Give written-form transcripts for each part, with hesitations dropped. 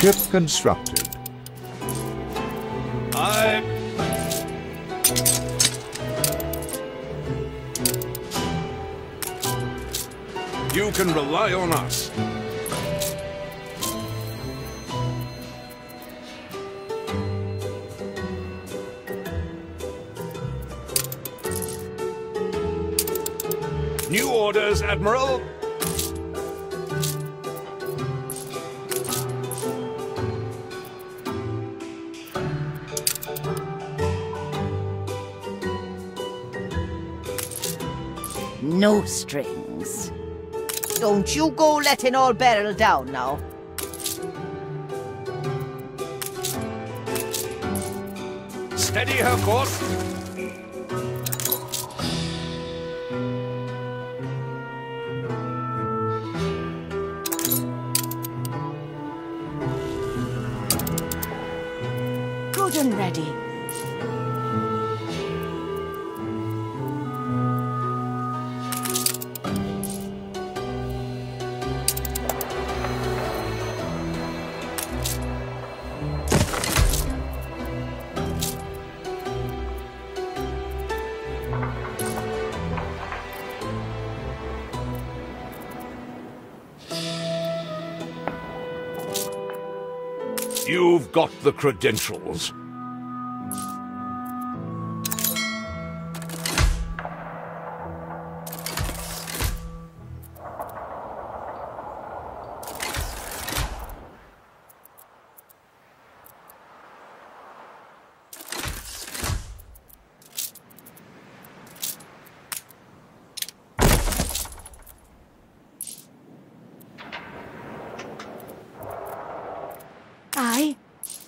Ship constructed. You can rely on us. New orders, Admiral. No strings. Don't you go letting all barrel down now. Steady her course. Good and ready. You've got the credentials. Aye.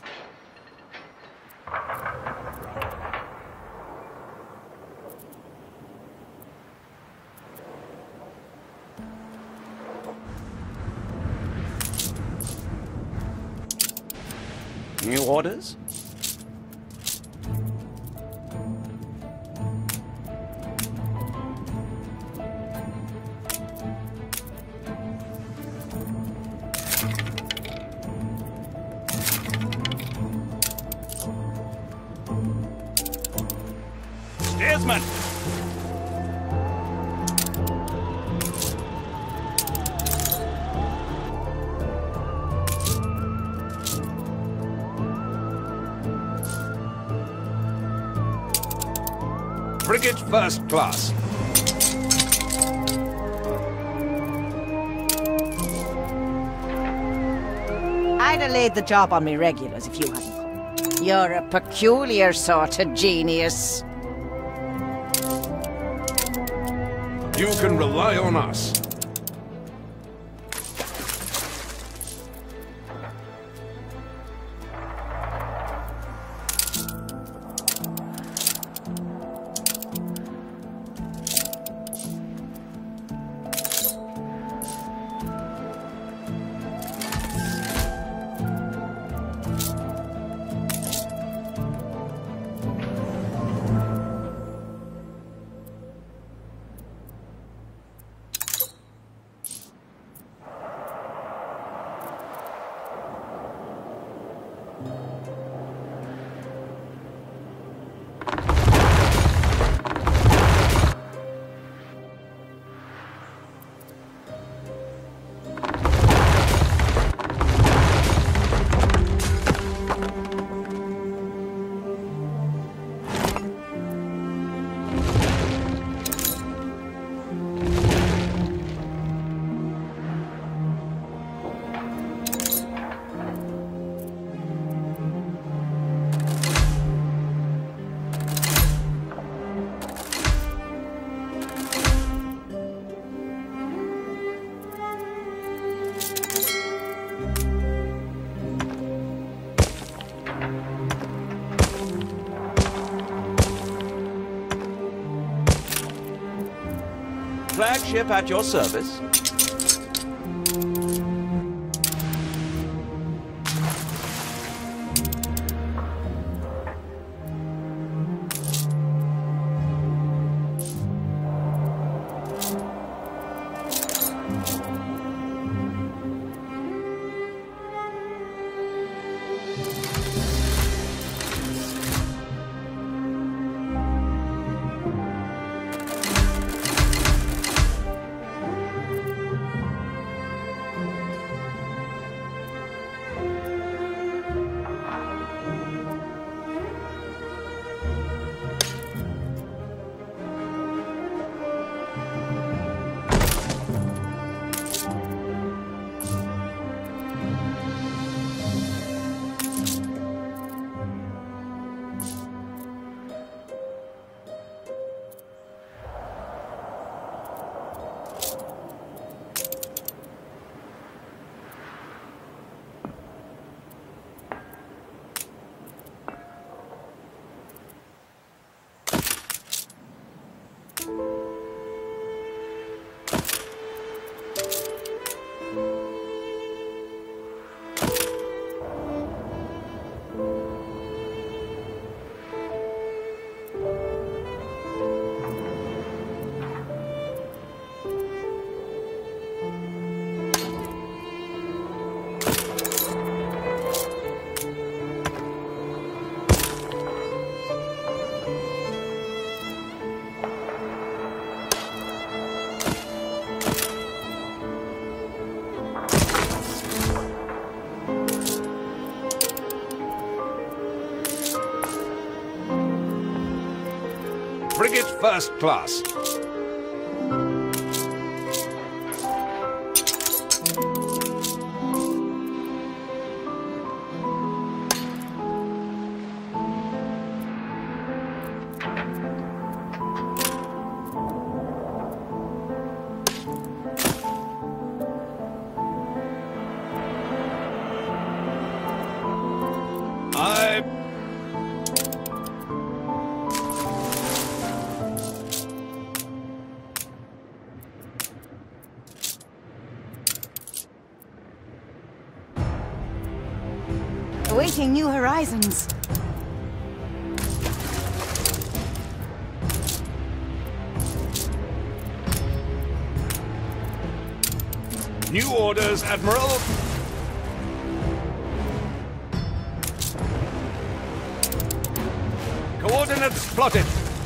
New orders? Steersman! Frigate first class. I'd have laid the job on me regulars if you hadn't come. You're a peculiar sort of genius. You can rely on us. Flagship at your service. Frigate first class. Awaiting new horizons. New orders, Admiral. Coordinates plotted.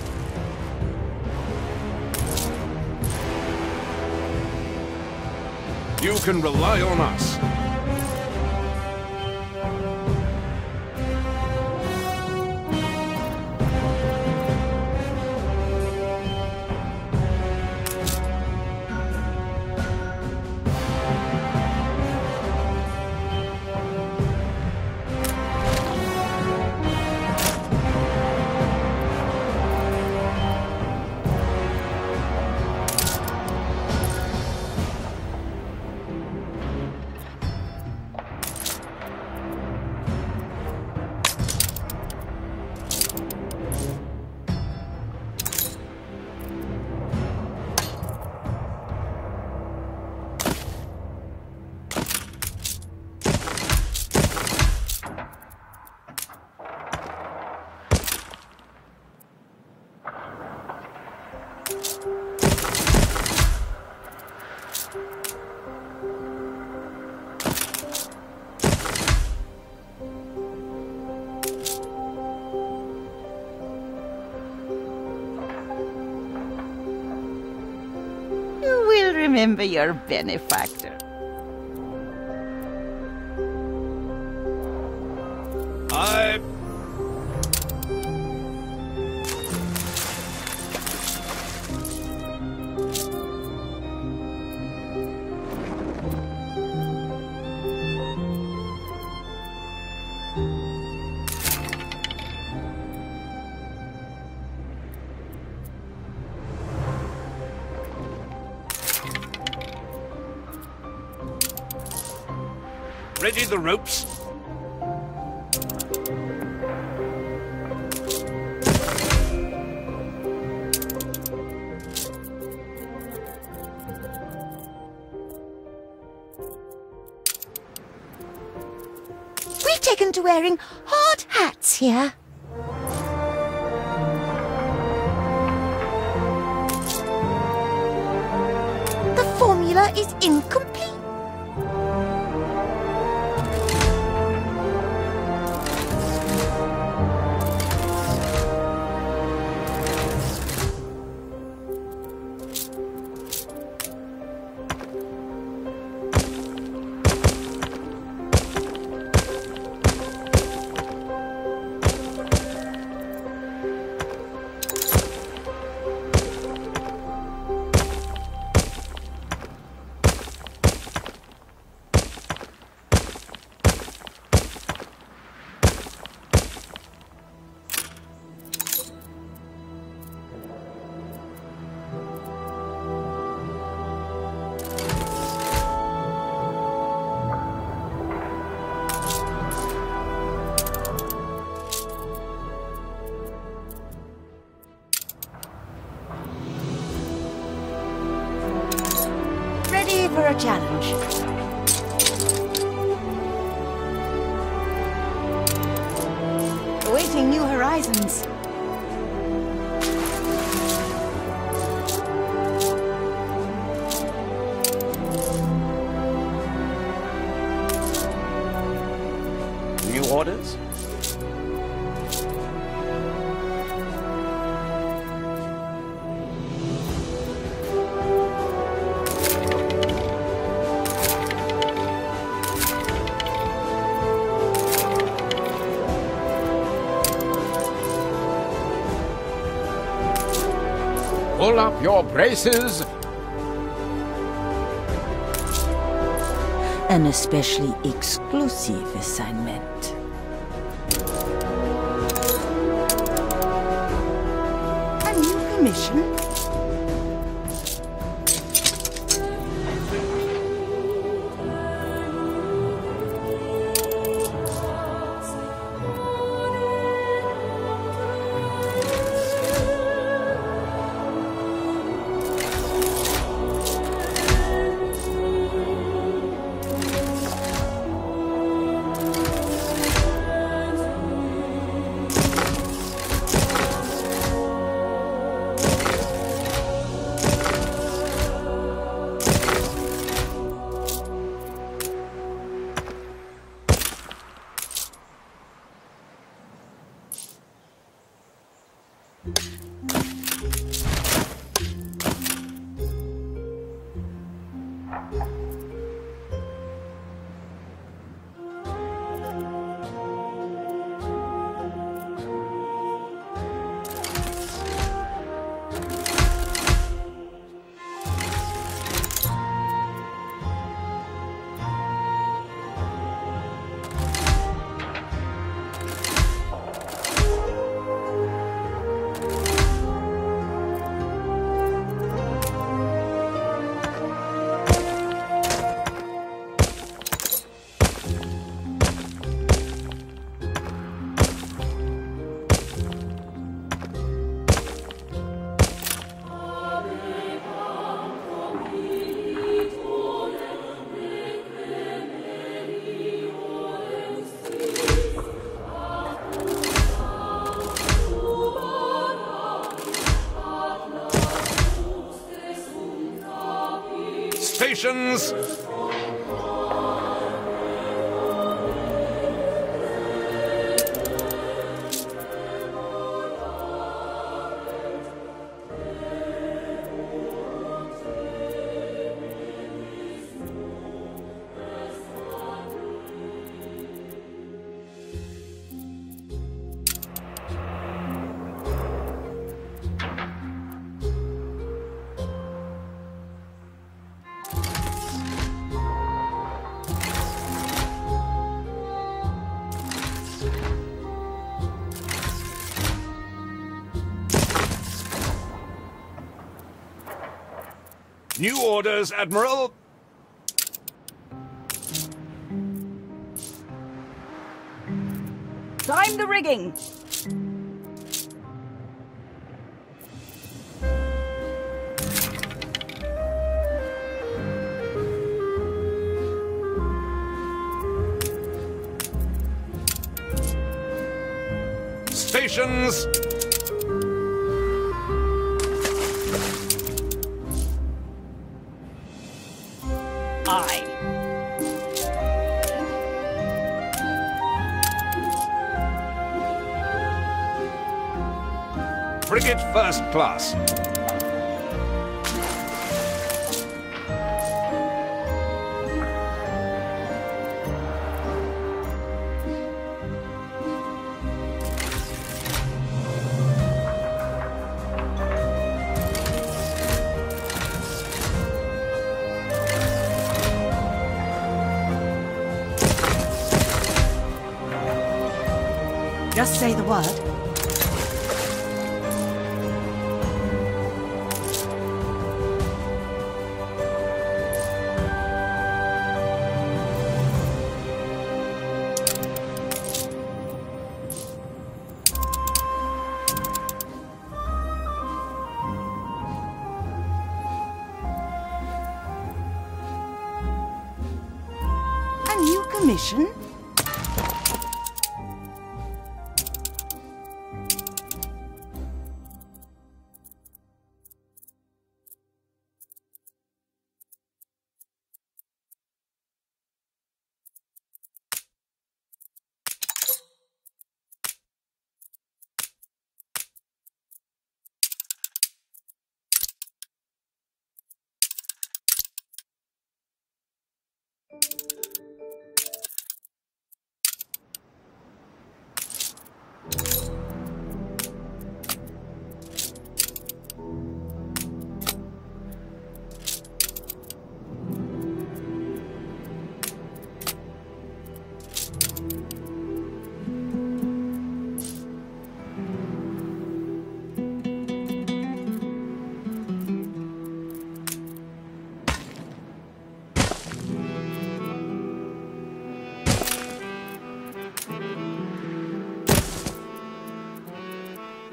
You can rely on us. Remember your benefactor. Ready the ropes? We've taken to wearing hard hats here. The formula is incomplete. For a challenge. Awaiting new horizons. New orders? Pull up your braces. An especially exclusive assignment. A new commission? Stations! New orders, Admiral. Climb the rigging! Stations! Aye. Frigate first class. Just say the word. A new commission?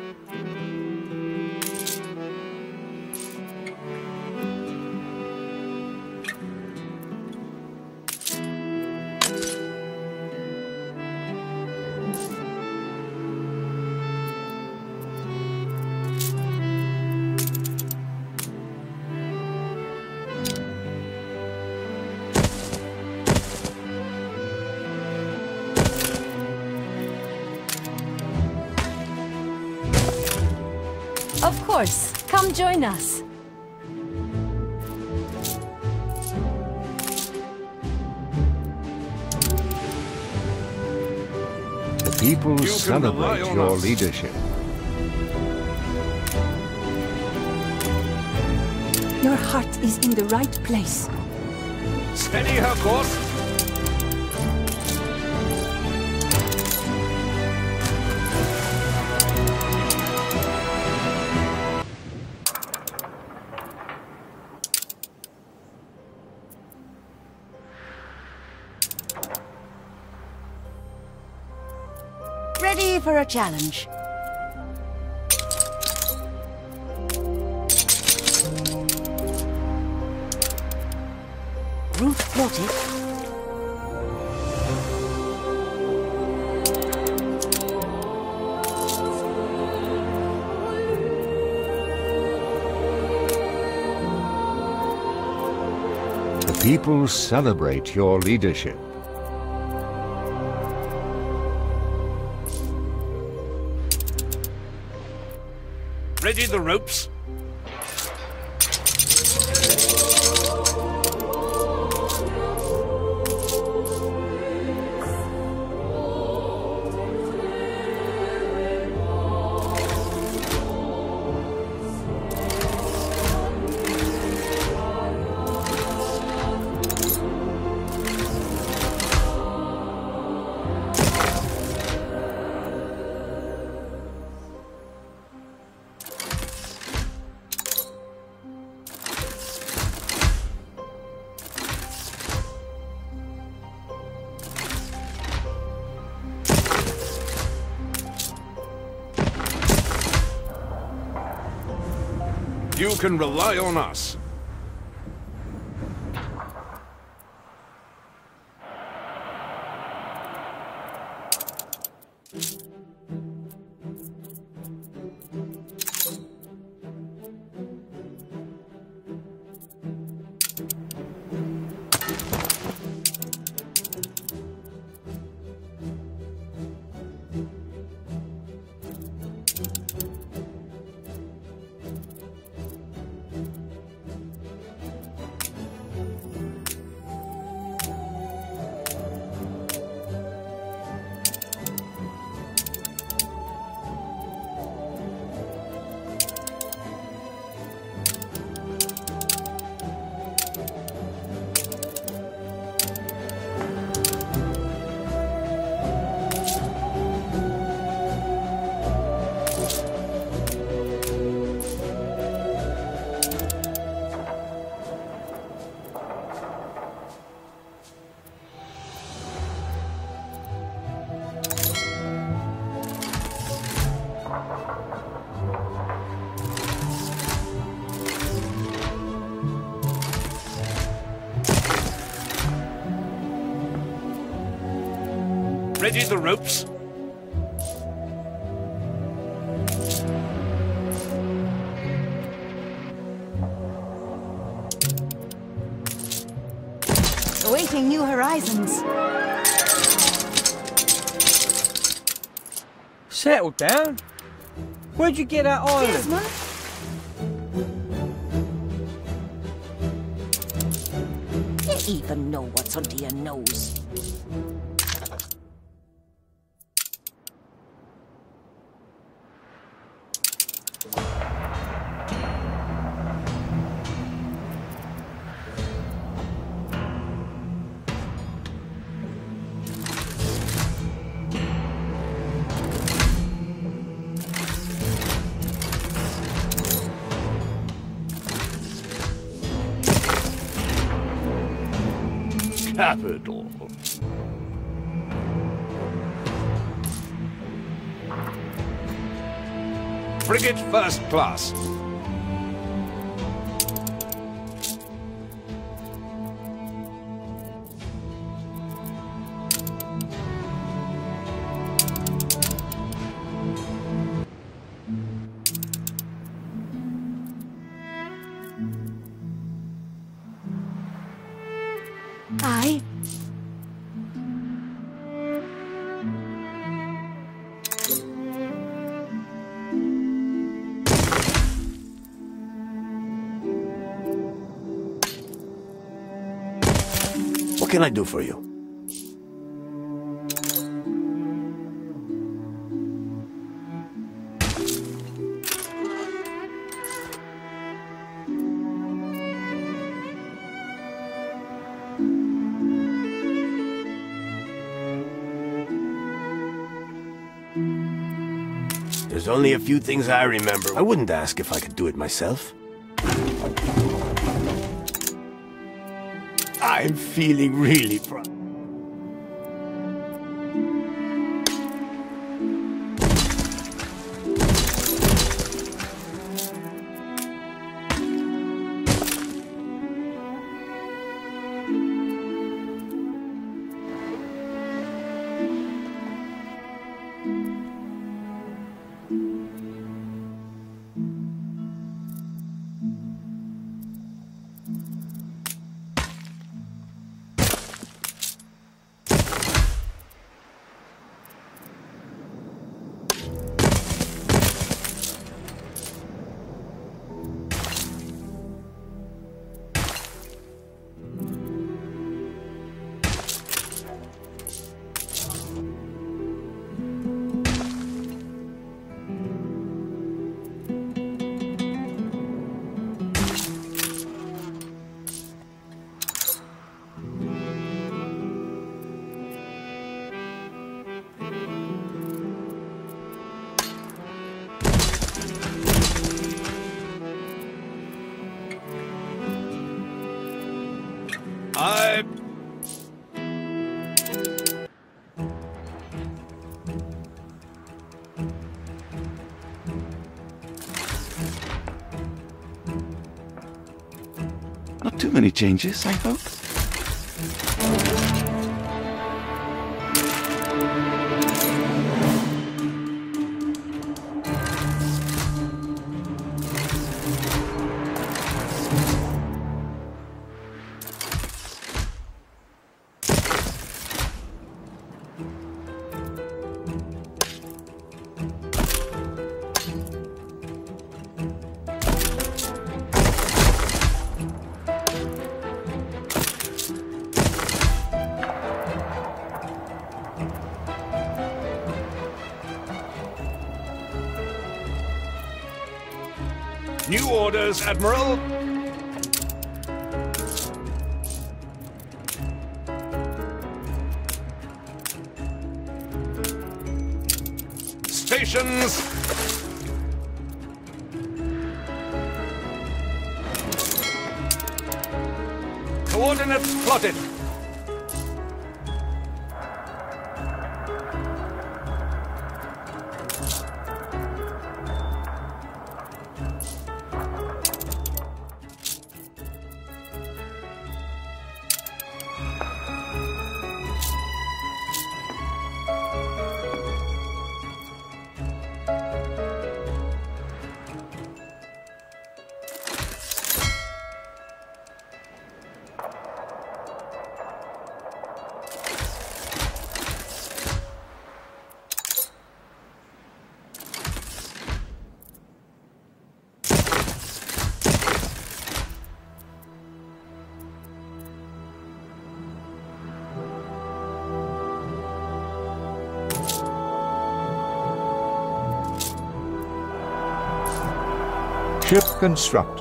Of course. Come join us. The people You can celebrate rely on your us. leadership. Your heart is in the right place. Steady her course. Ready for a challenge. Route plotted. The people celebrate your leadership. Ready the ropes. You can rely on us. Ready the ropes. Awaiting new horizons. Settle down. Where'd you get that island? Desmond? You even know what's under your nose. Capital. Frigate first class. I... What can I do for you? There's only a few things I remember. I wouldn't ask if I could do it myself. I'm feeling really proud. Not too many changes, I hope. New orders, Admiral. Stations. Coordinates plotted. Ship constructed.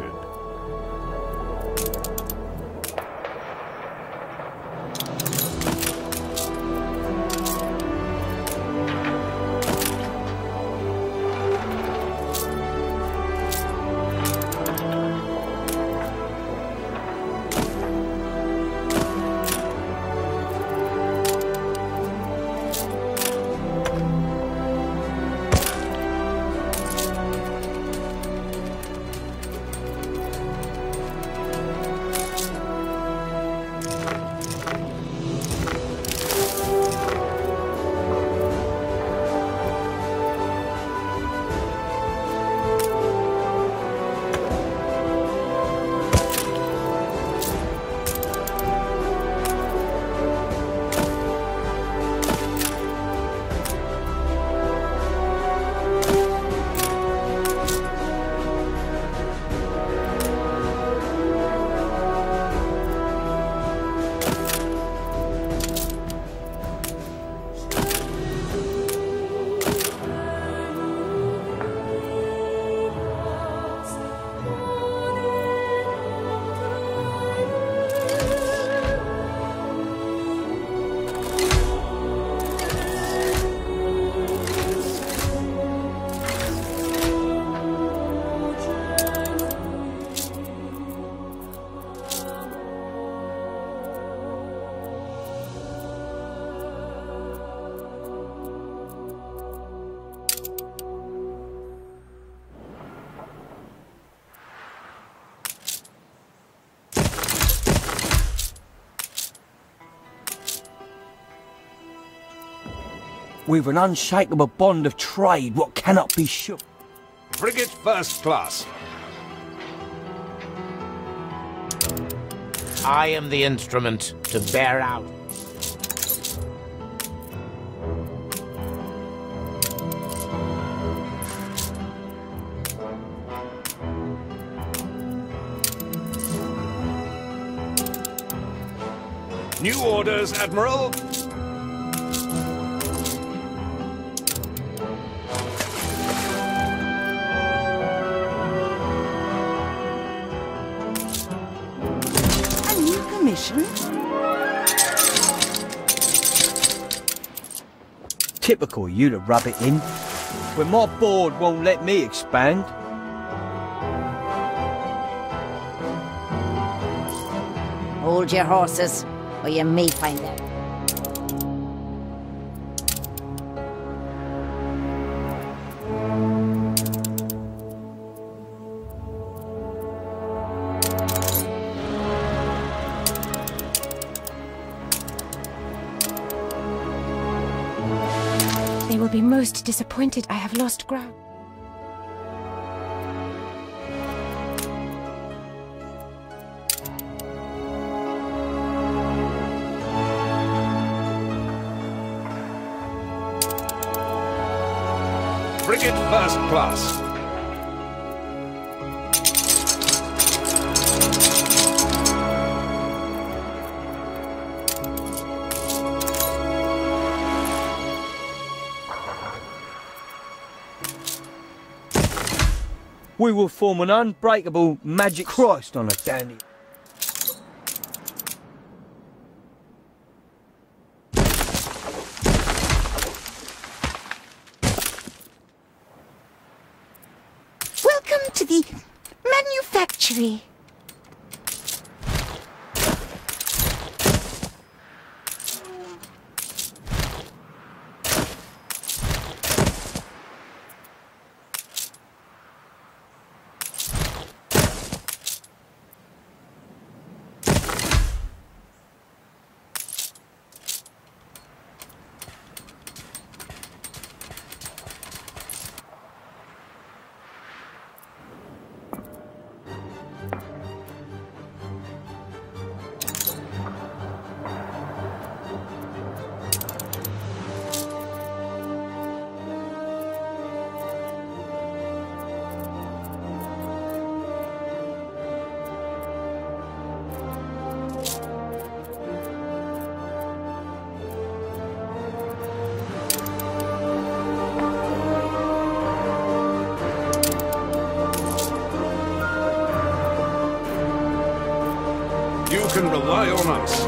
We've an unshakable bond of trade what cannot be shook. Frigate first class. I am the instrument to bear out. New orders, Admiral. A new commission? Typical you to rub it in. When my board won't let me expand. Hold your horses, or you may find them. They will be most disappointed I have lost ground. Frigate first class. We will form an unbreakable magic Christ on a dandy. Welcome to the manufactory. You can rely on us.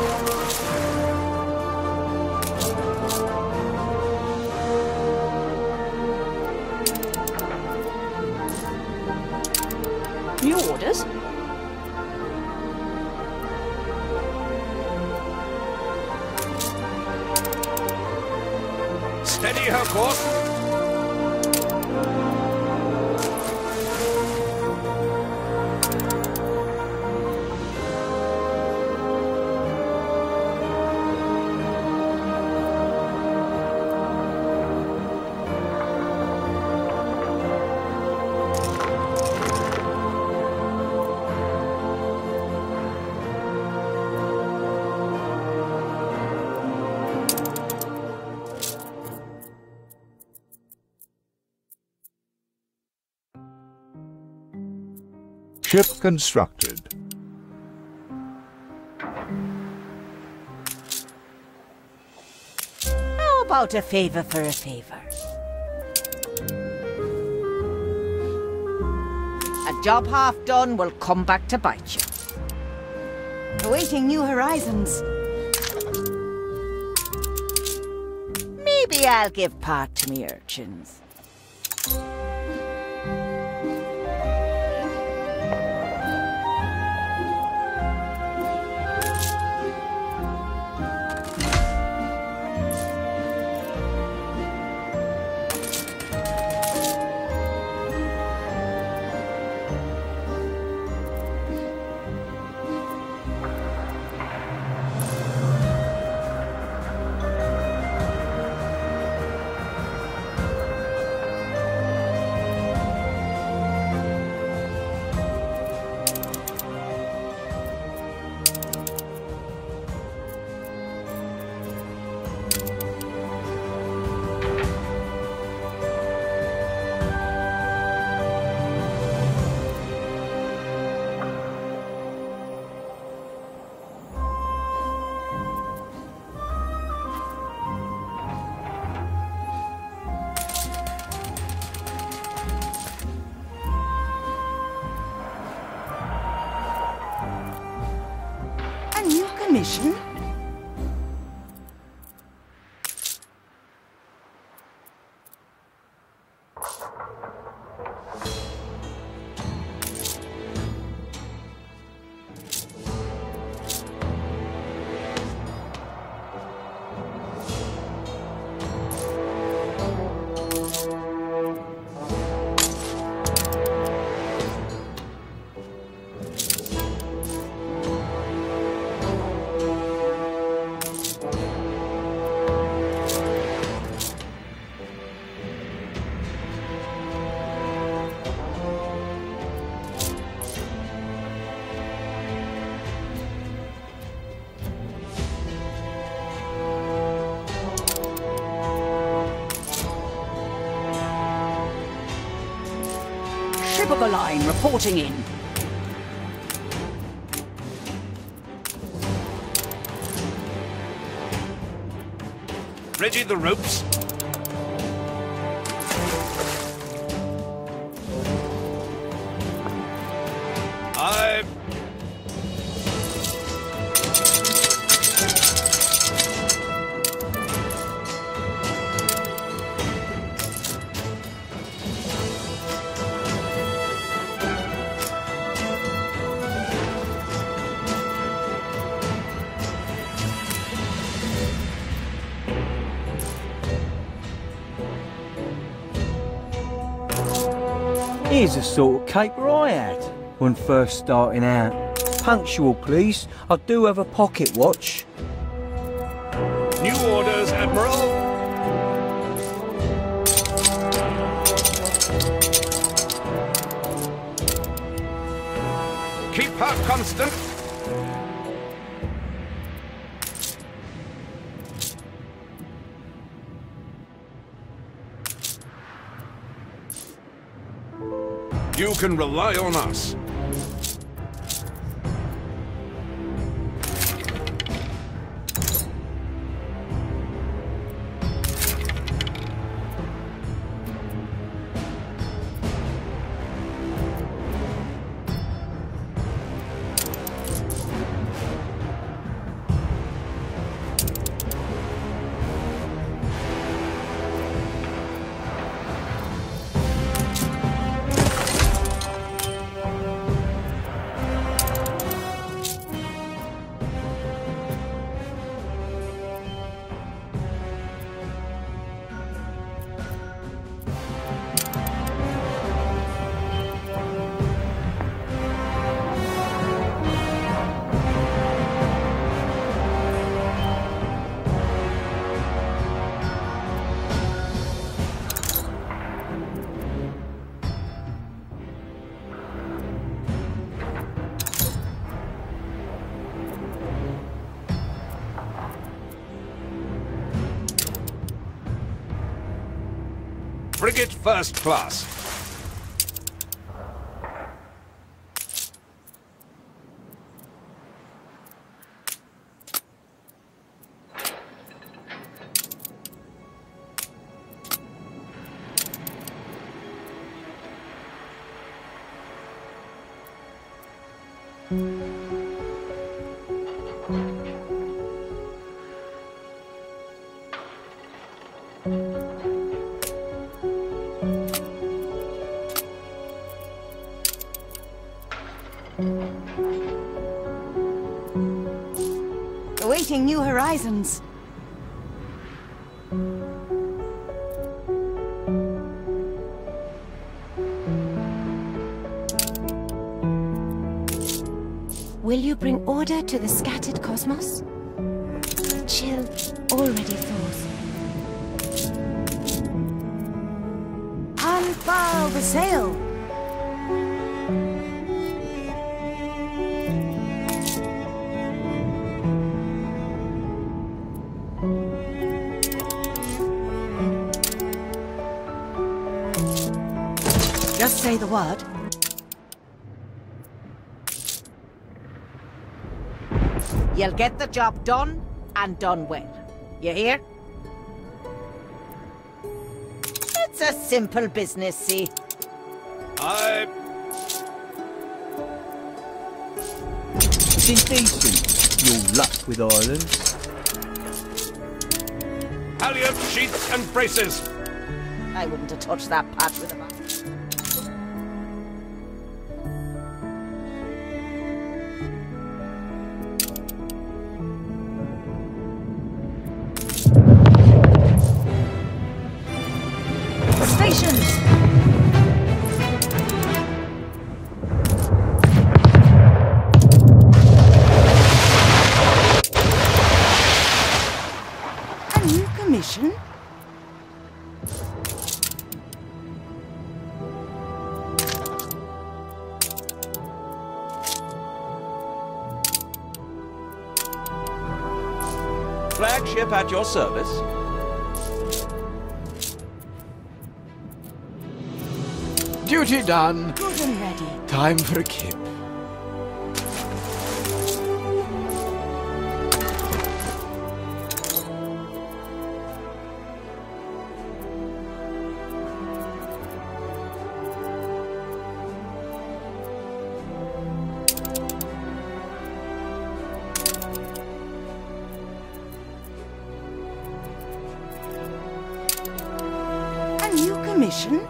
New orders? Steady her course. Ship constructed. How about a favor for a favor? A job half done will come back to bite you. Awaiting new horizons. Maybe I'll give part to me urchins. mission? Ship of the line reporting in. Ready the ropes? I... Here's the sort of caper I had when first starting out. Punctual, please. I do have a pocket watch. New orders, Admiral. Keep her constant. You can rely on us. Frigate first class. Awaiting new horizons. Will you bring order to the scattered cosmos? The chill already thaws. Unfurl the sail! Just say the word. You'll get the job done, and done well. You hear? It's a simple business, see? anything decent? Your luck with Ireland. Halyard, sheets, and braces. I wouldn't have touched that patch with a bat. Stations! A new commission? Flagship at your service. Duty done. Good and ready. Time for a kip. A new commission?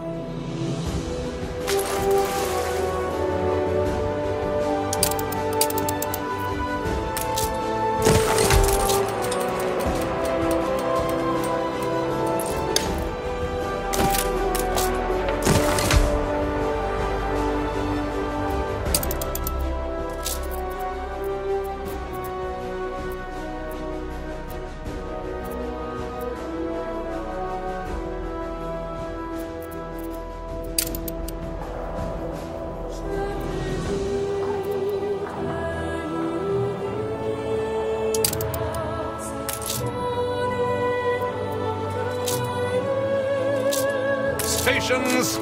Stations!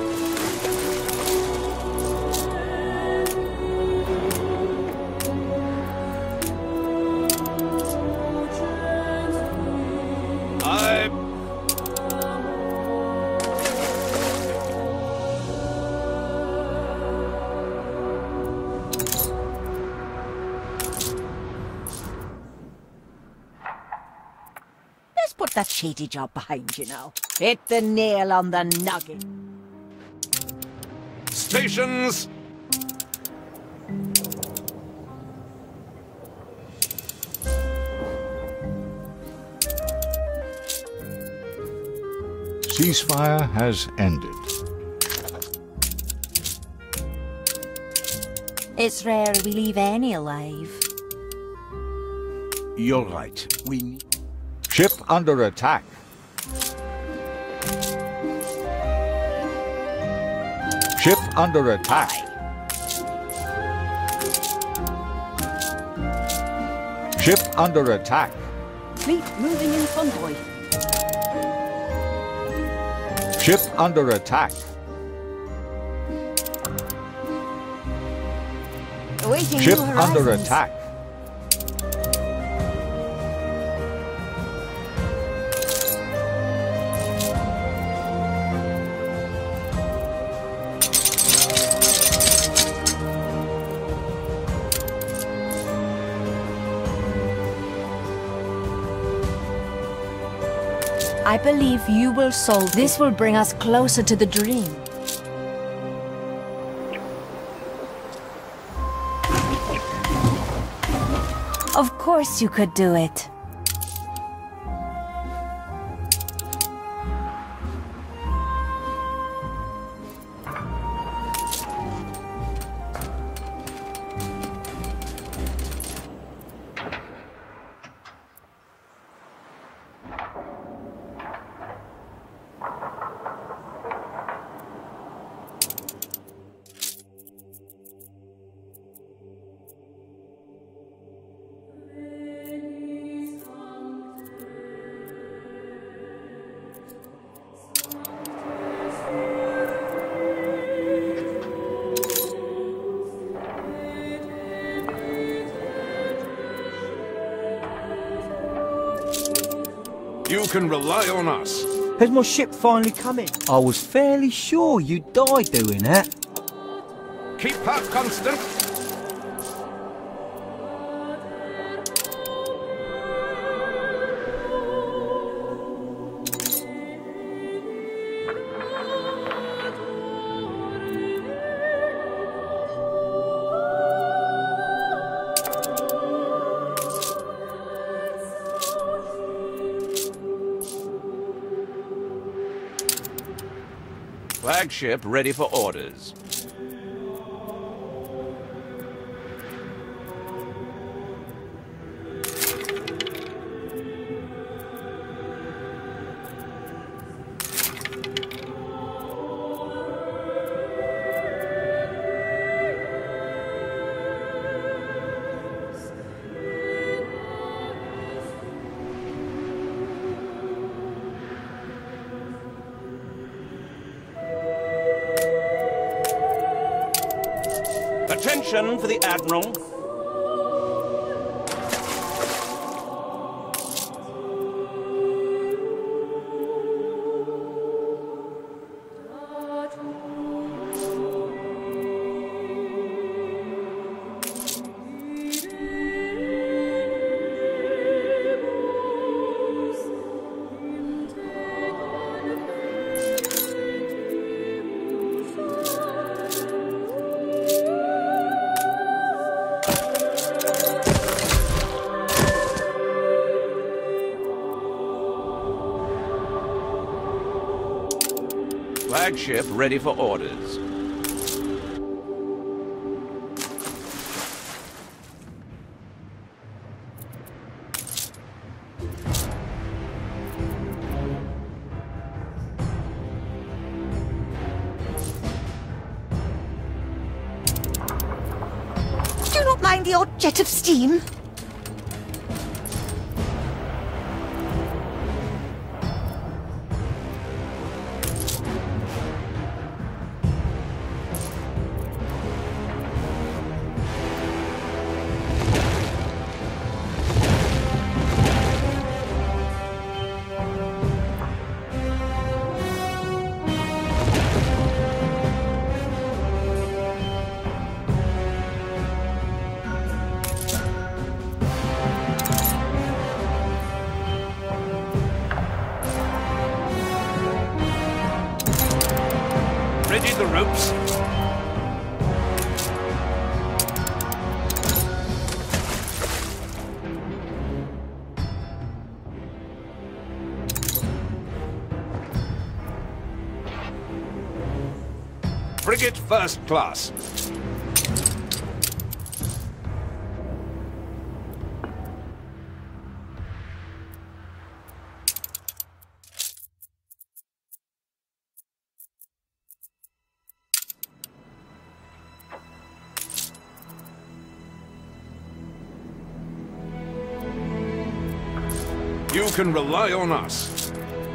Let's put that shady job behind you now. Hit the nail on the noggin. Stations! Ceasefire has ended. It's rare we leave any alive. You're right. We need... Ship under attack. Ship under attack. Ship under attack. Fleet moving in convoy. Ship under attack. Awaiting Ship new under horizons. attack. I believe you will solve this. Will bring us closer to the dream. Of course you could do it. You can rely on us. Has my ship finally come in? I was fairly sure you'd die doing that. Keep her constant. Flagship ready for orders. Attention for the Admiral. Flagship ready for orders. Do not mind the odd jet of steam. Ready the ropes. Frigate first class. You can rely on us.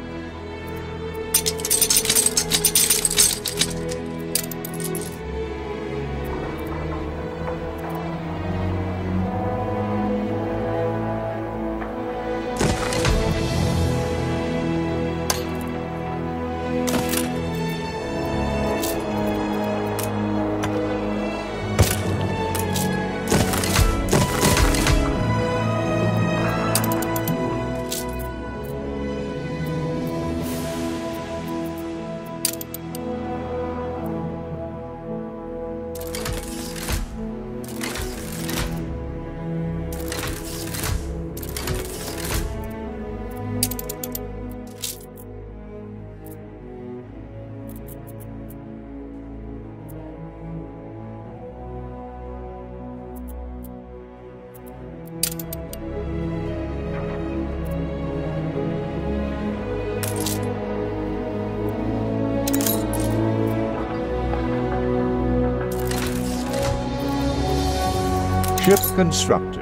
Ship constructed.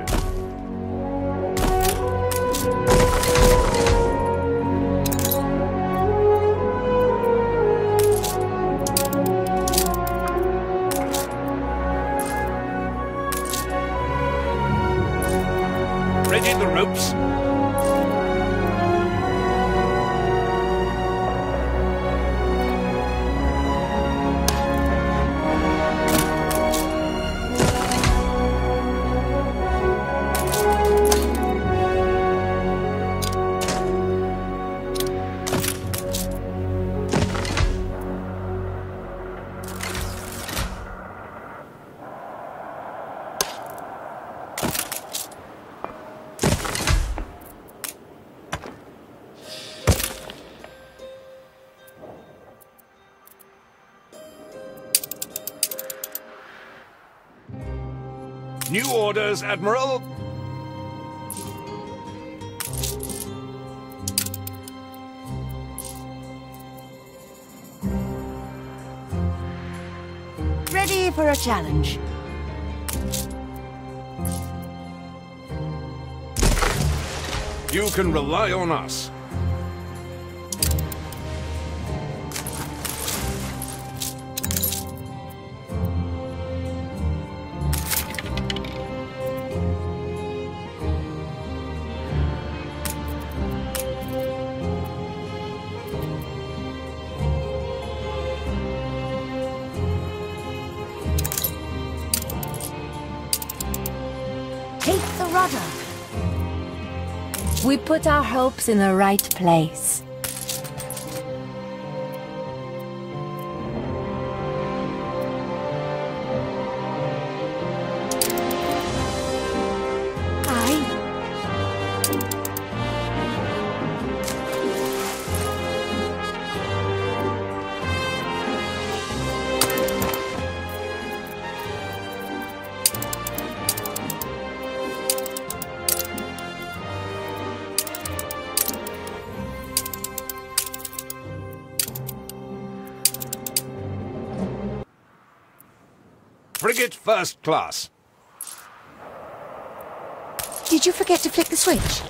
Ready the ropes. New orders, Admiral. Ready for a challenge. You can rely on us. Take the rudder. We put our hopes in the right place. Frigate first class. Did you forget to flick the switch?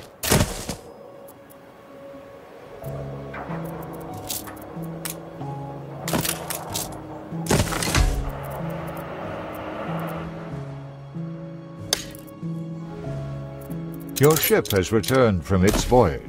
Your ship has returned from its voyage.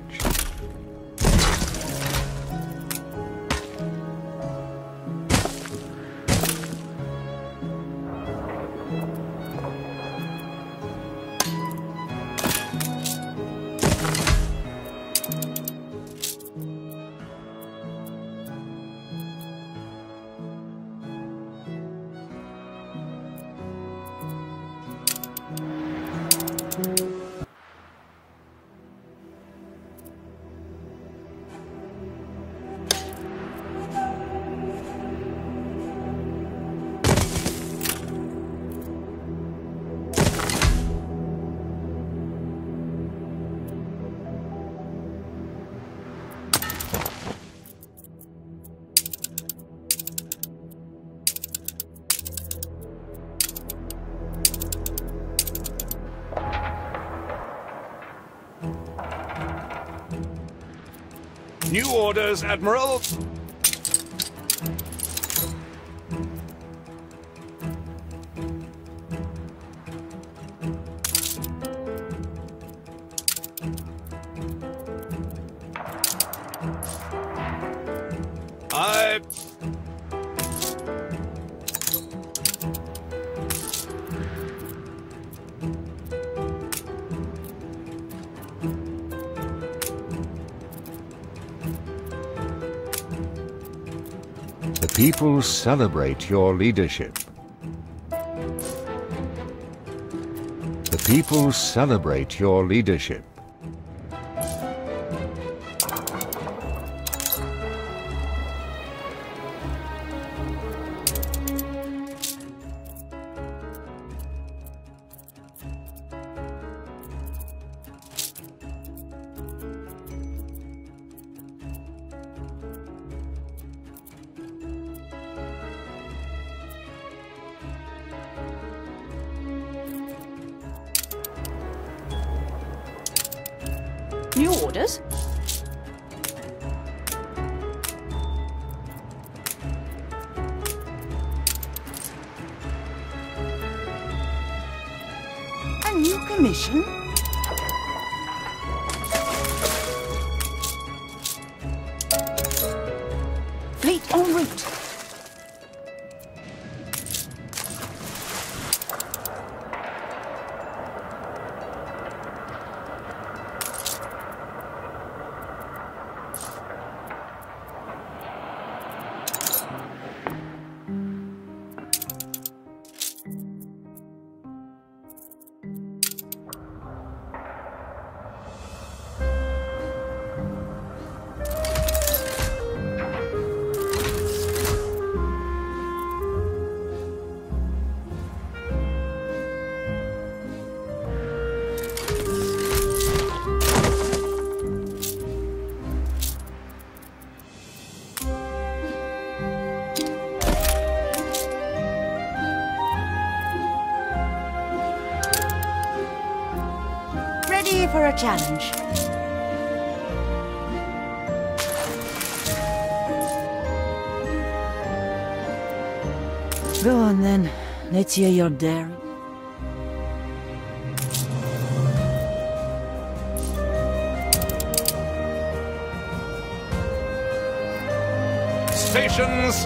New orders, Admiral. The people celebrate your leadership. The people celebrate your leadership. New orders? A new commission? Fleet en route. for a challenge? Go on then. Let's hear your daring. Stations!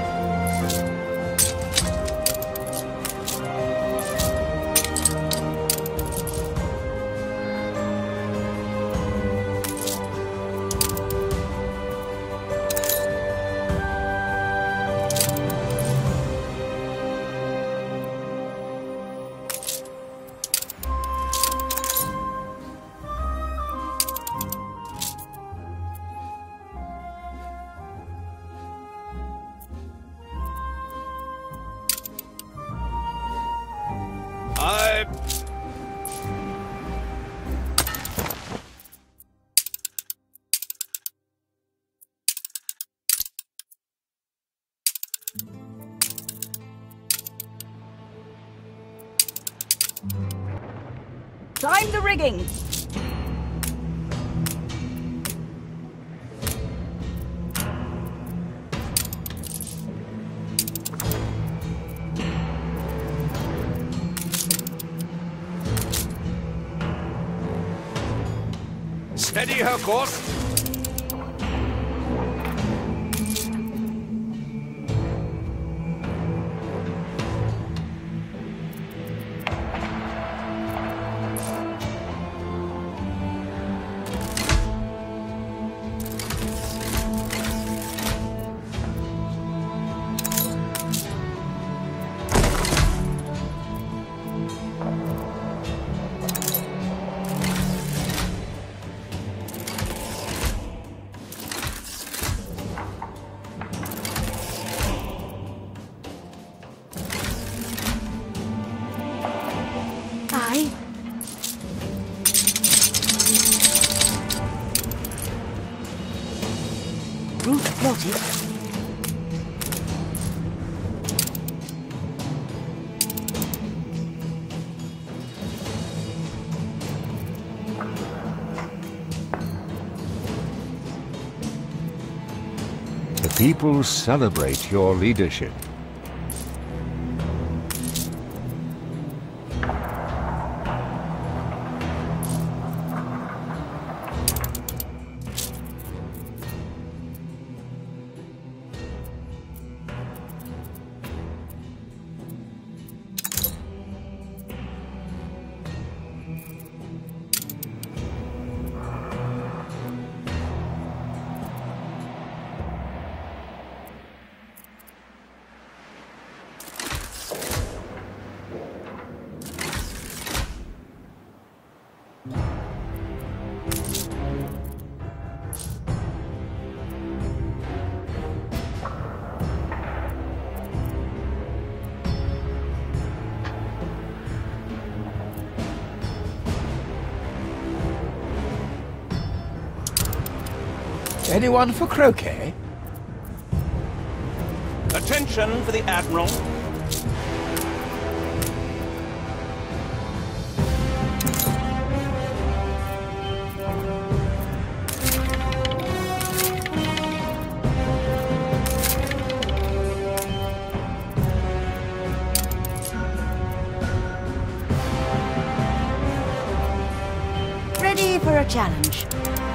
Time the rigging! Steady her course. Route plotted. The people celebrate your leadership. Anyone for croquet? Attention for the Admiral. Ready for a challenge.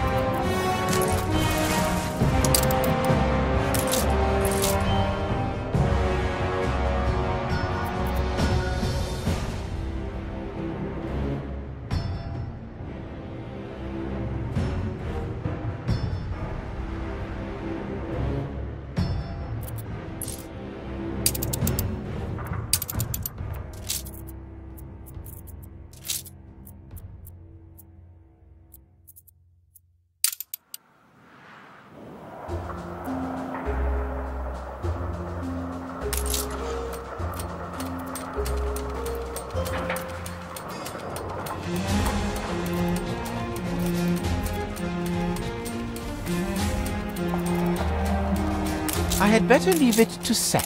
I had better leave it to set.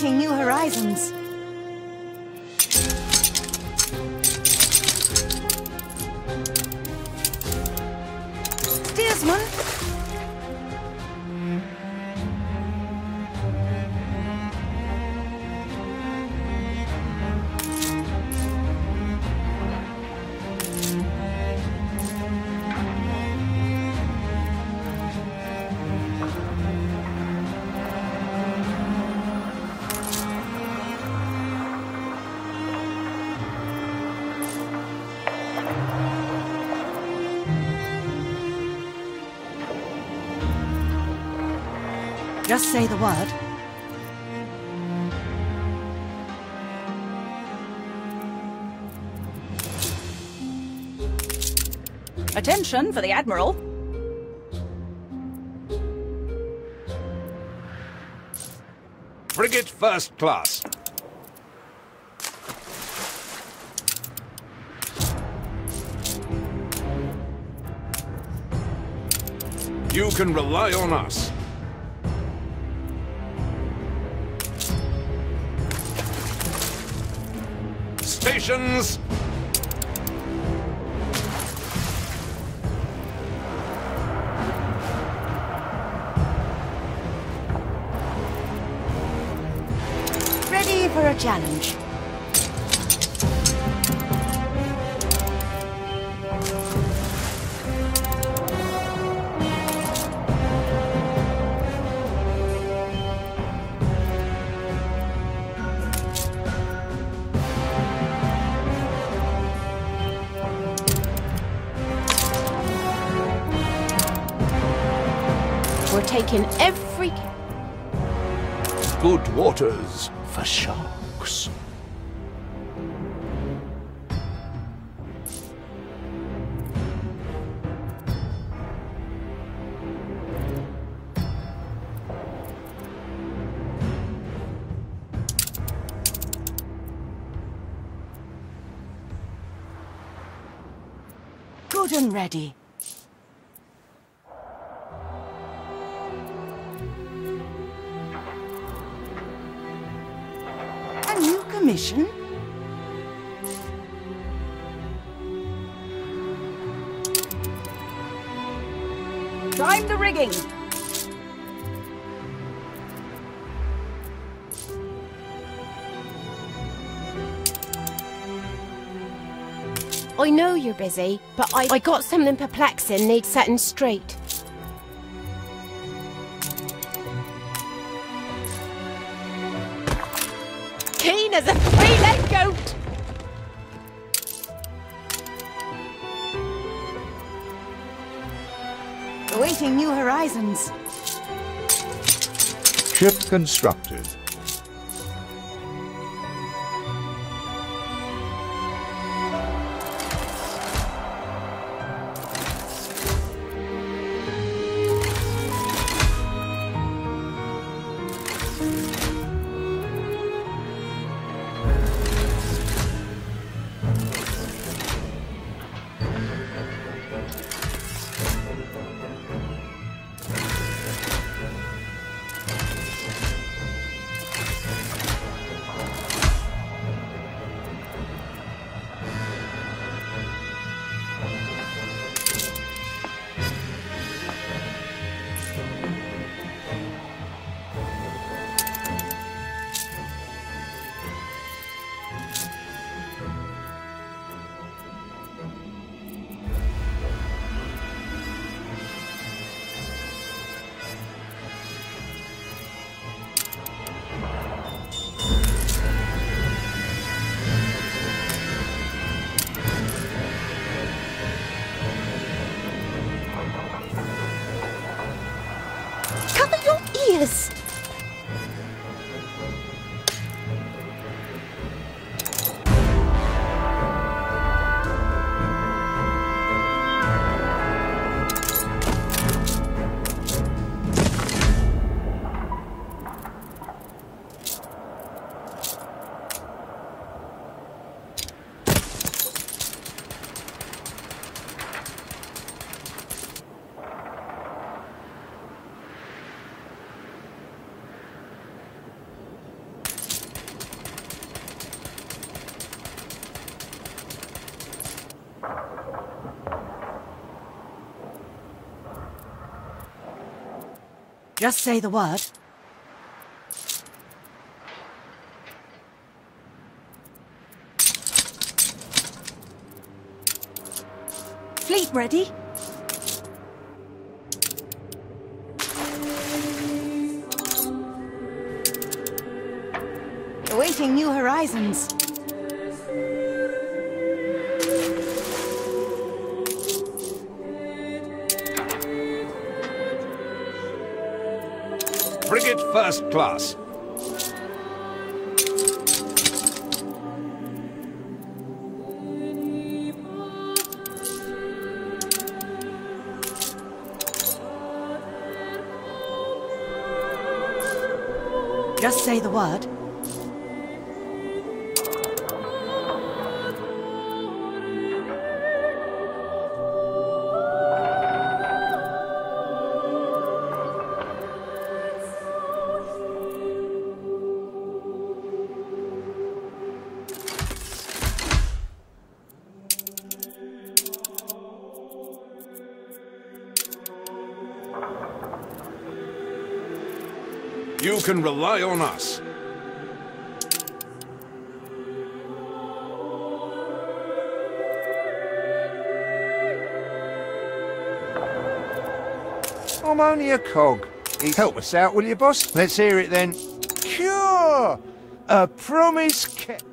Awaiting new horizons. Steersman. Just say the word. Attention for the Admiral. Frigate first class. You can rely on us. Stations! Ready for a challenge. We're taking every... Good waters for sharks. Good and ready. A new commission? Climb the rigging! I know you're busy, but I got something perplexing needs setting straight. Keen as a three-legged goat! Awaiting new horizons. Ship constructed. Just say the word. Fleet ready? Awaiting new horizons. Frigate first class. Just say the word. You can rely on us. I'm only a cog. Help us out, will you, boss? Let's hear it then. Sure! A promise kept.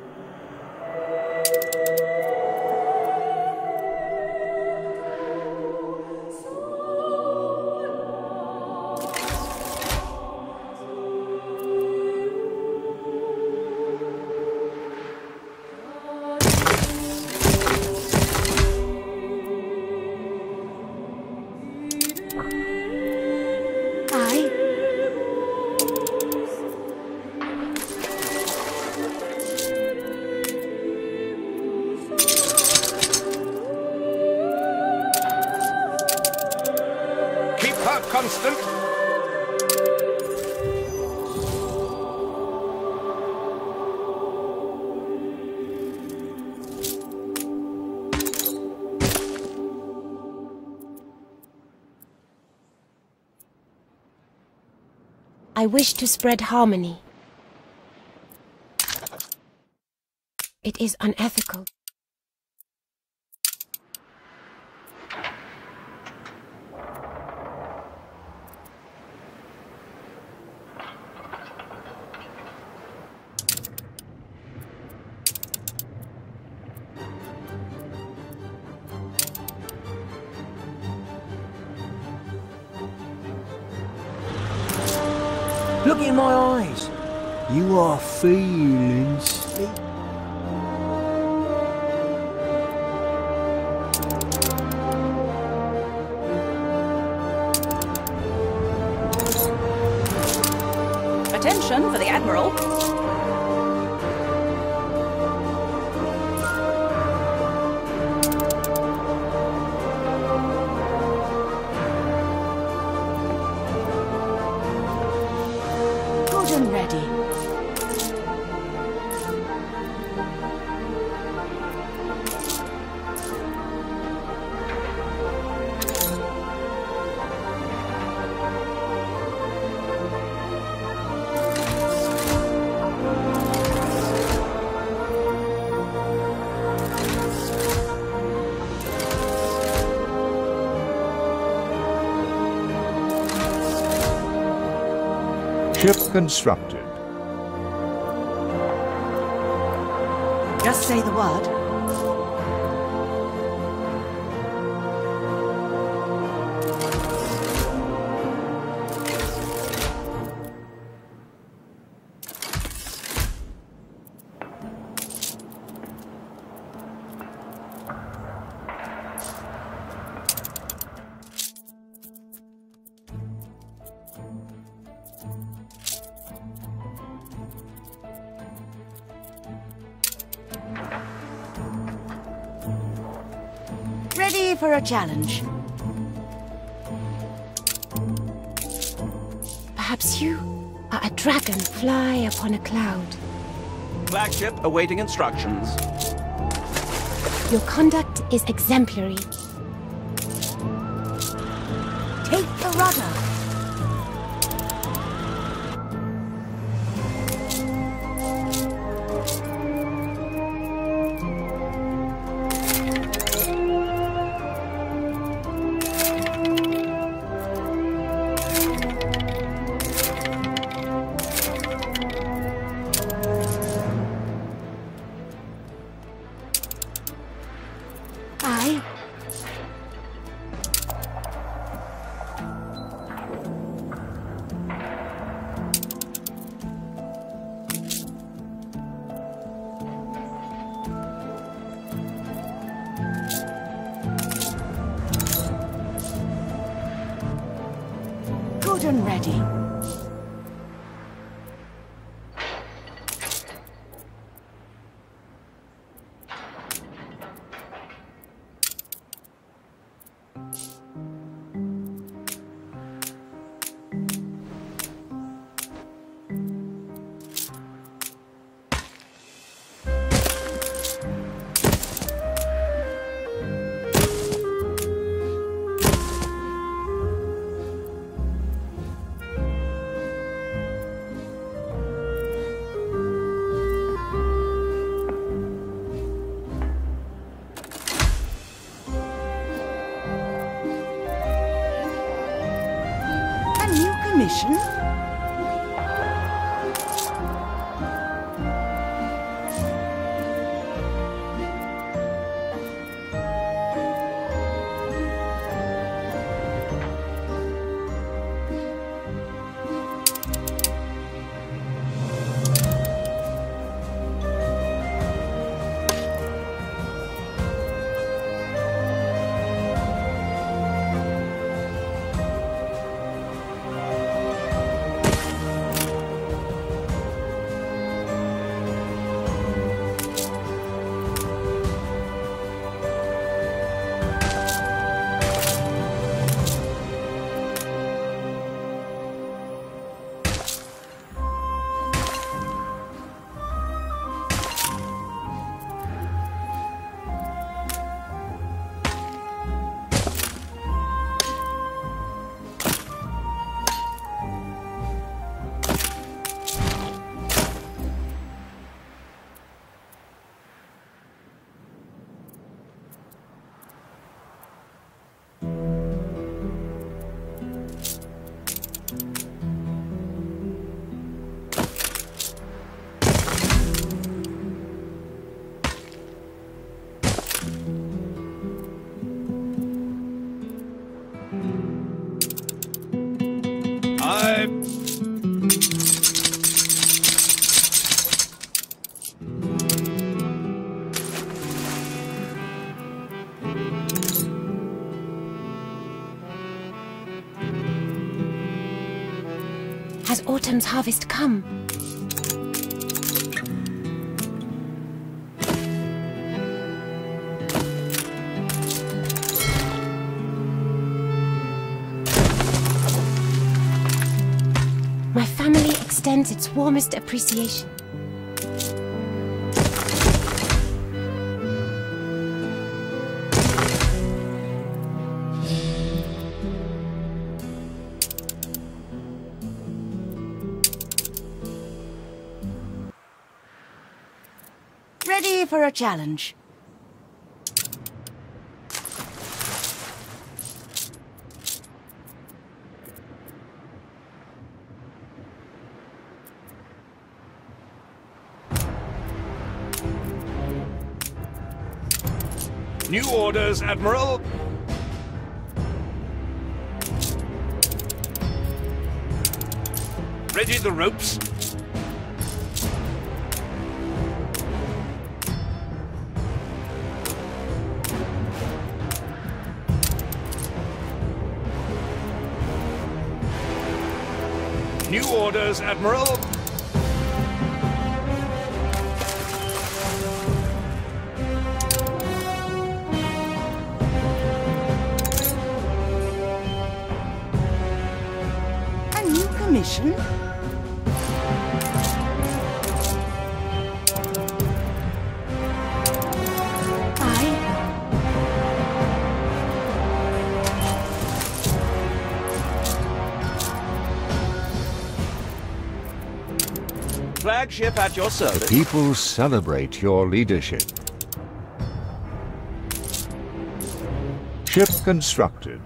Constant. I wish to spread harmony. It is unethical. Look in my eyes. You are feeling sleep. Attention for the Admiral. Good and ready. Ship constructed. Just say the word. Ready for a challenge. Perhaps you are a dragonfly upon a cloud. Flagship awaiting instructions. Your conduct is exemplary. Take the rudder. Aye. Good and ready. Mission? Has autumn's harvest come? My family extends its warmest appreciation. Ready for a challenge. New orders, Admiral. Ready the ropes. New orders, Admiral. A new commission? Aye. flagship at your service. People celebrate your leadership. Ship constructed.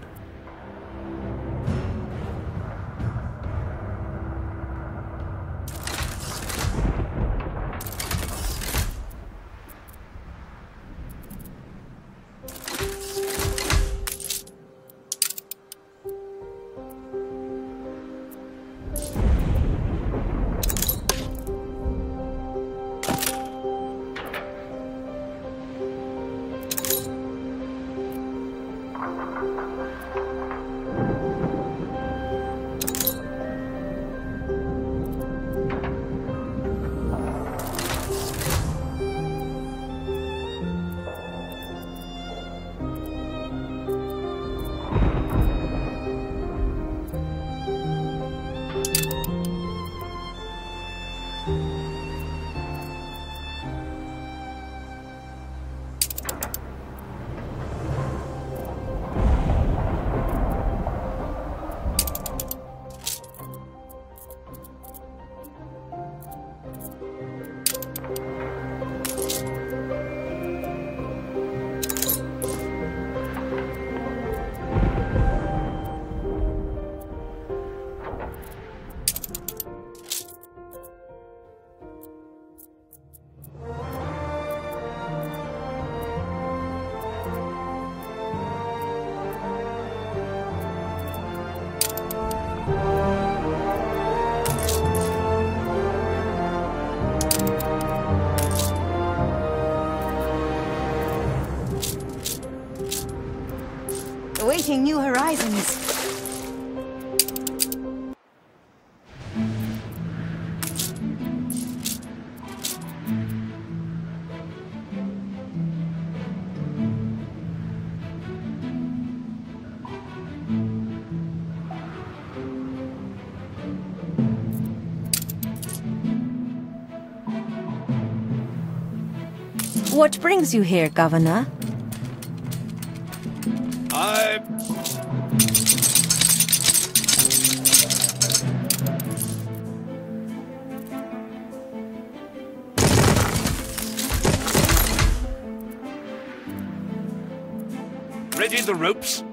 Awaiting new horizons. What brings you here, Governor? Ready the ropes?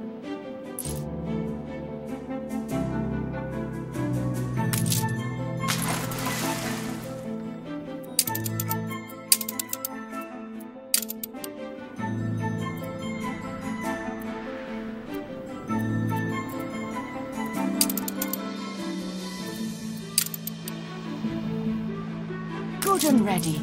Good and ready.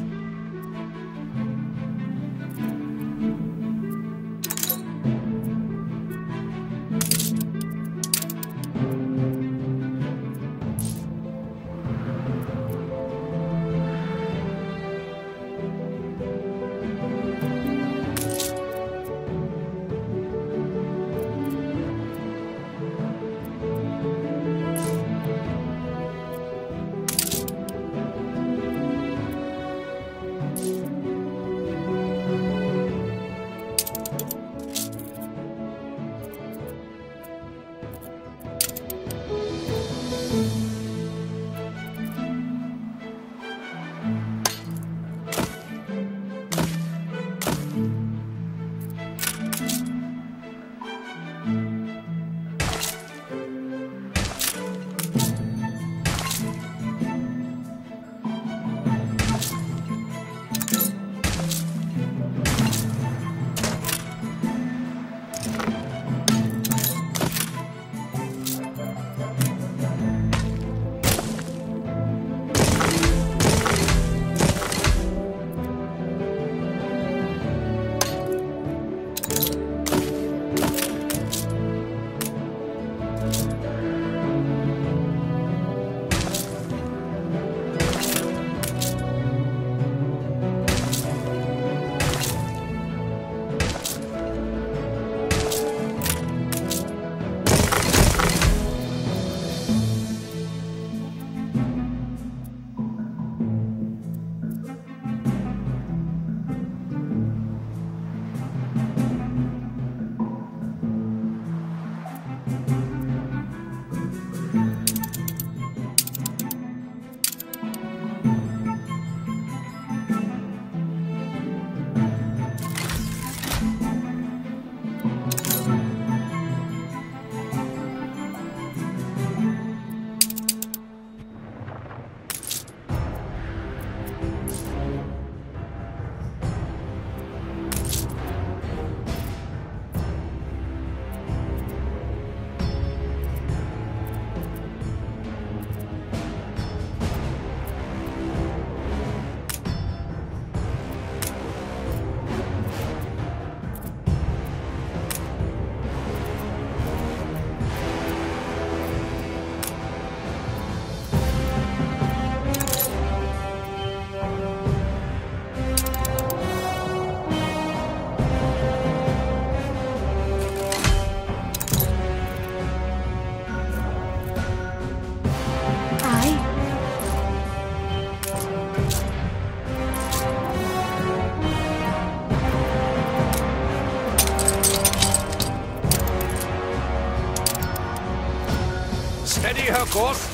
our course.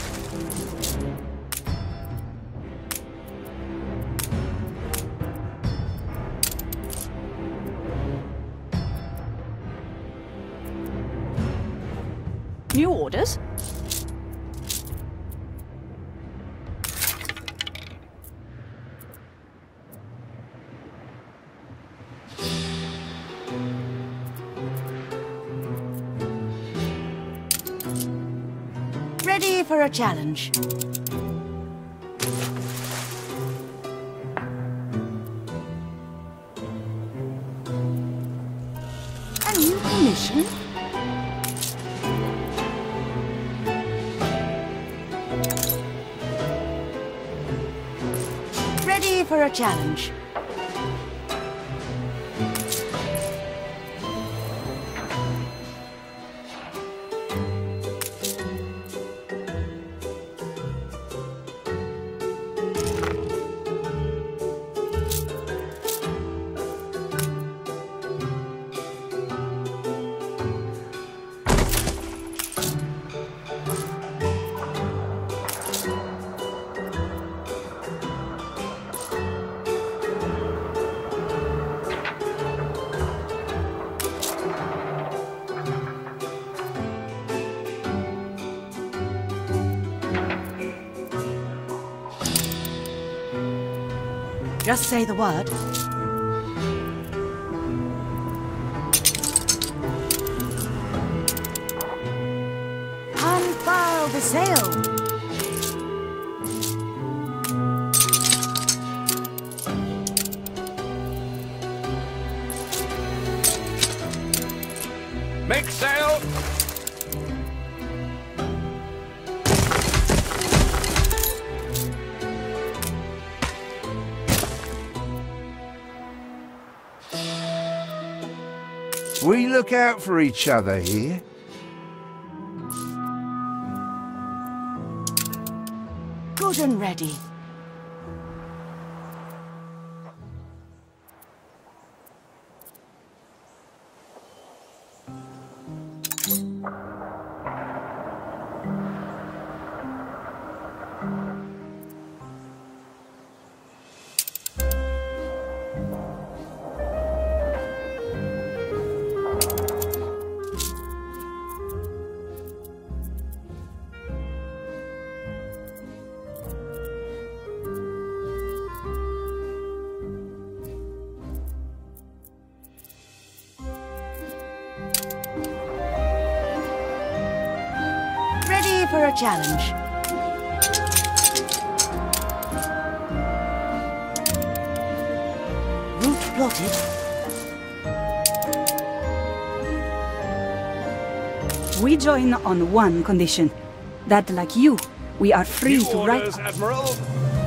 New orders? Ready for a challenge. A new commission? Ready for a challenge. Just say the word. Unfurl the sail. Make sail! We look out for each other here. Good and ready. For a challenge. Route plotted. We join on one condition. That, like you, we are free New to orders, write... Admiral.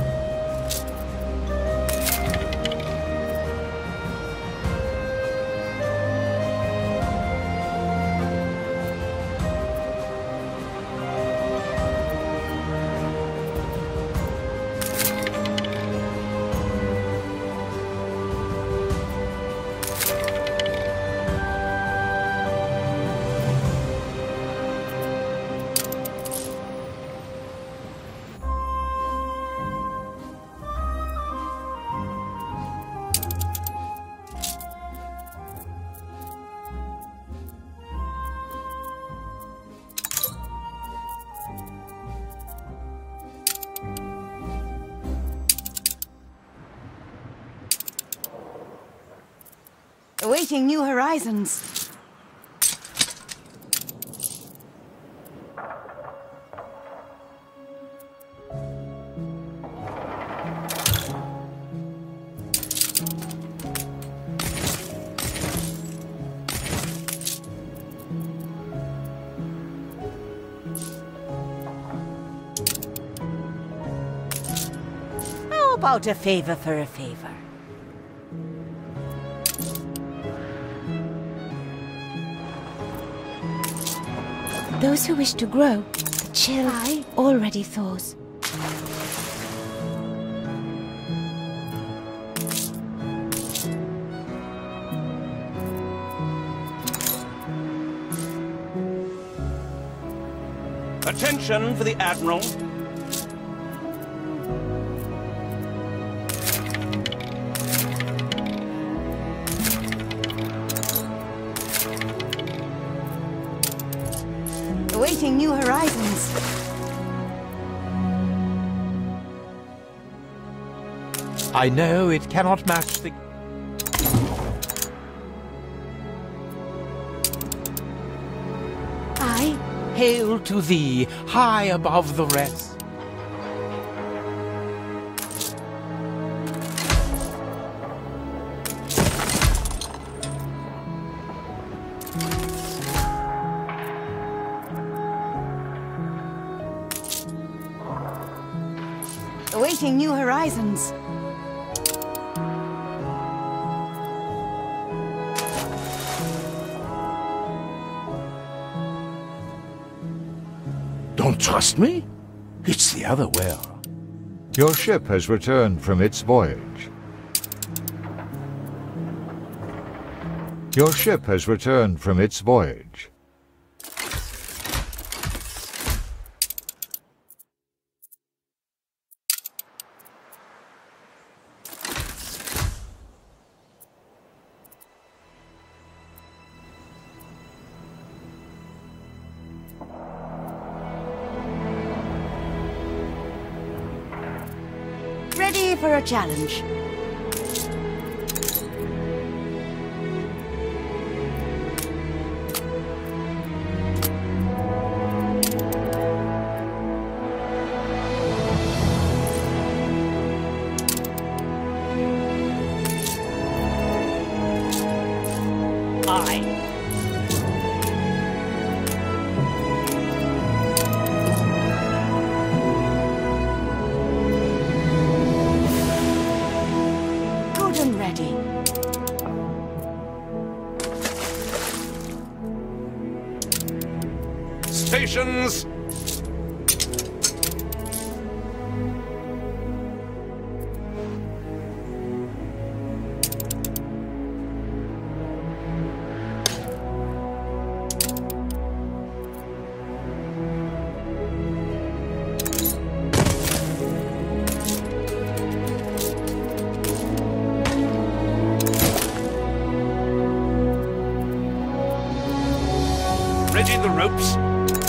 Awaiting new horizons. How about a favor for a favor? Those who wish to grow, the chill already thaws. Attention for the Admiral. Awaiting new horizons. I know it cannot match the... Aye. Hail to thee, high above the rest. Awaiting new horizons. Don't trust me? It's the other way around. Your ship has returned from its voyage. Your ship has returned from its voyage. Ready for a challenge. Aye. Good and ready. Stations! Ready the ropes?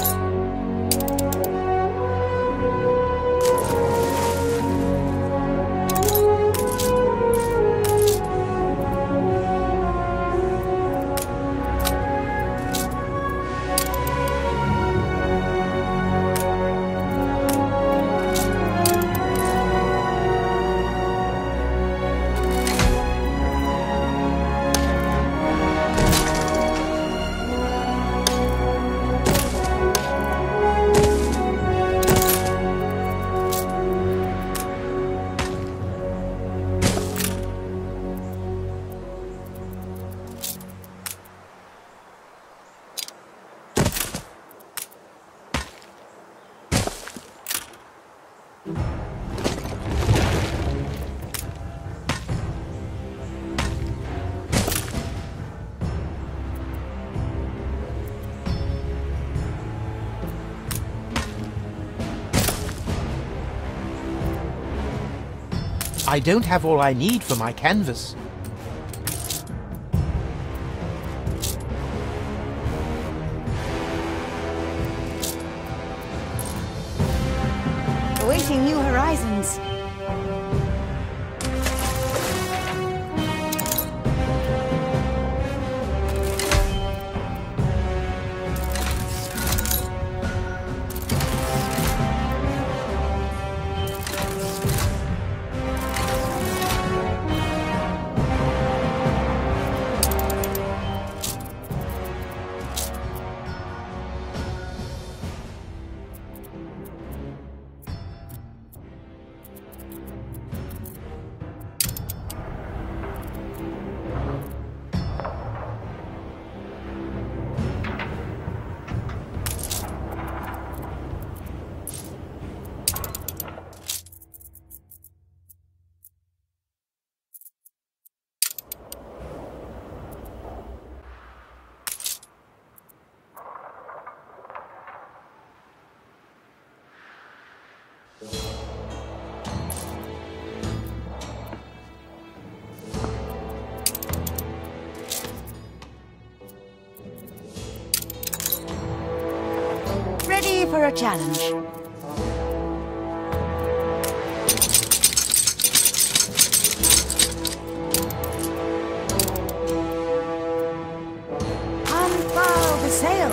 I don't have all I need for my canvas. Awaiting new horizons. for a challenge. Unfurl the sail.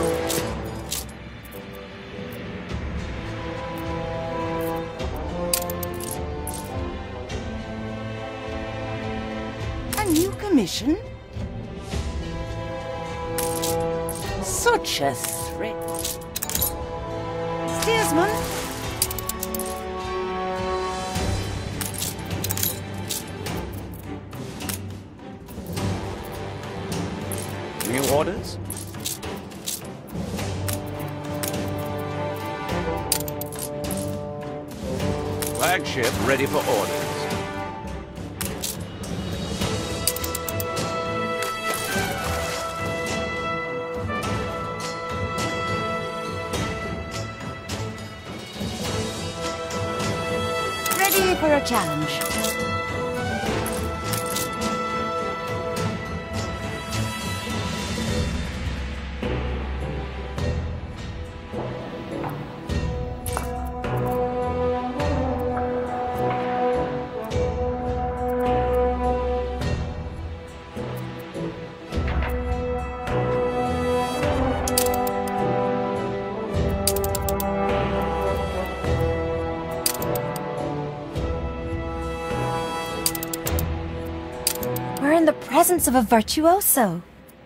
A new commission? Such a thrill. Steersman. New orders? Flagship ready for orders. Ready for a challenge. We're in the presence of a virtuoso.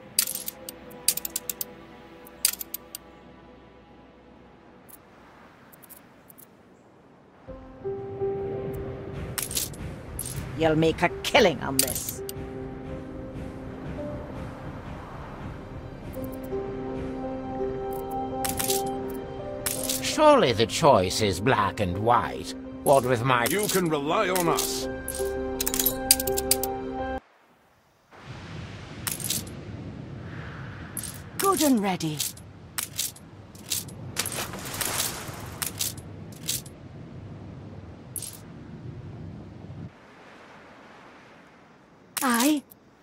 You'll make a killing on this. Surely the choice is black and white. What with my... You can rely on us. Good and ready. Aye.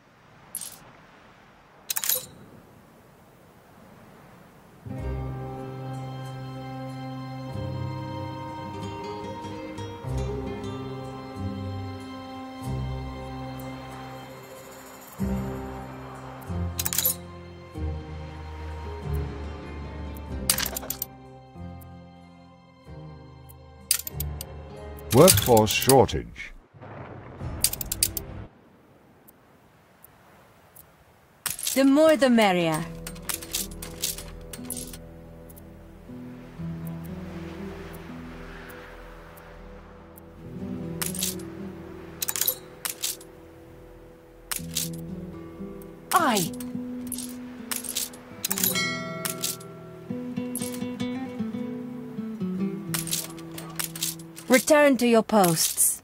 Workforce shortage. The more the merrier. Aye. Return to your posts.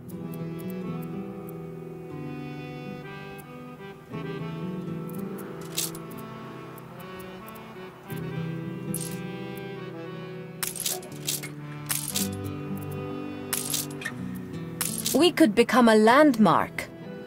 We could become a landmark.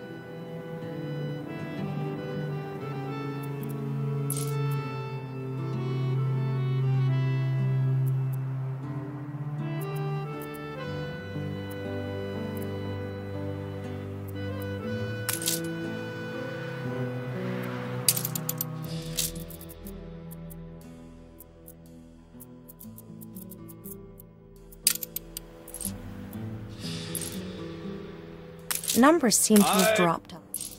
Numbers seem to have dropped.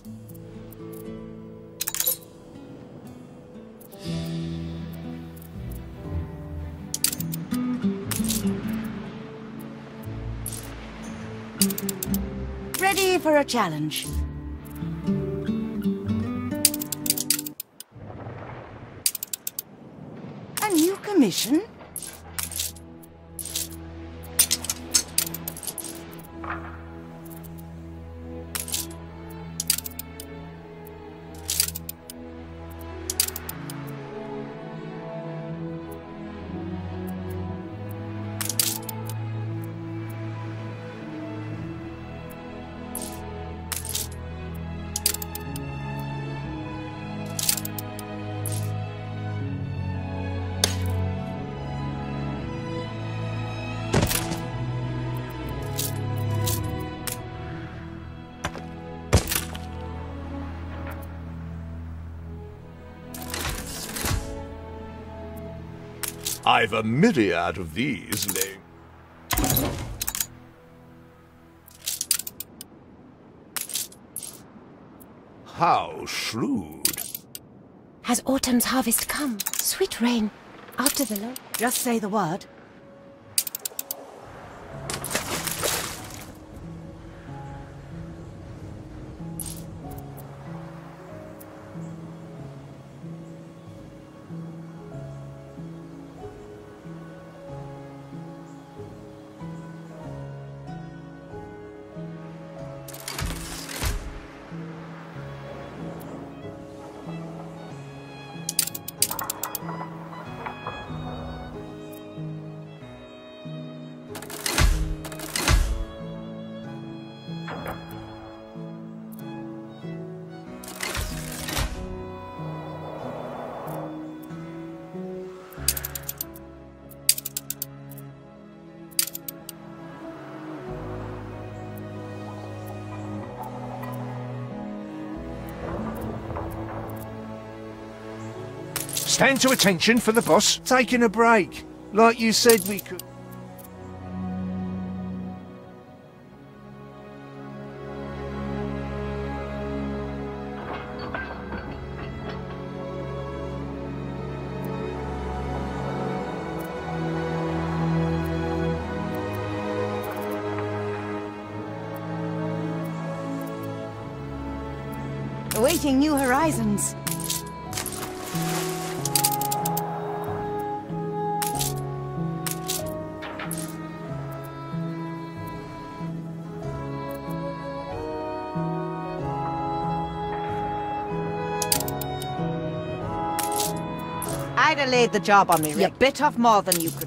Ready for a challenge. A new commission? I've a myriad of these laying. How shrewd. Has autumn's harvest come? Sweet rain, after the low. Just say the word. Stand to attention for the boss. Taking a break. Like you said we could. Awaiting new horizons. I'd have laid the job on me, You bit off more than you could.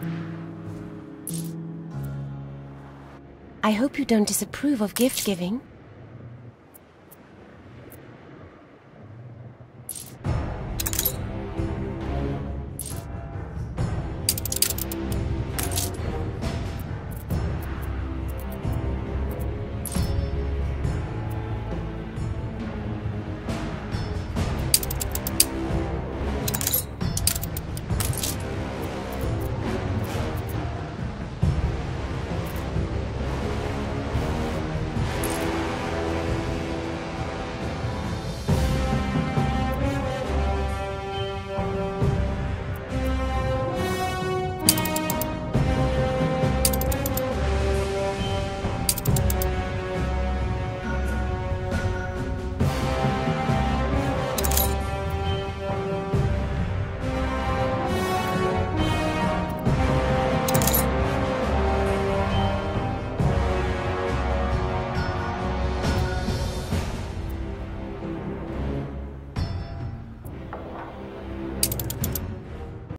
I hope you don't disapprove of gift-giving.